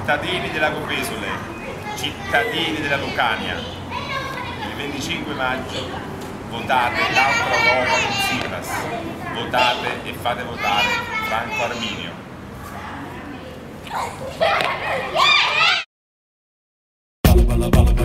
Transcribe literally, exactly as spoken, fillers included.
Cittadini della Copesole, cittadini della Lucania, il venticinque maggio votate l'altra Europa con Tsipras, votate e fate votare Franco Arminio.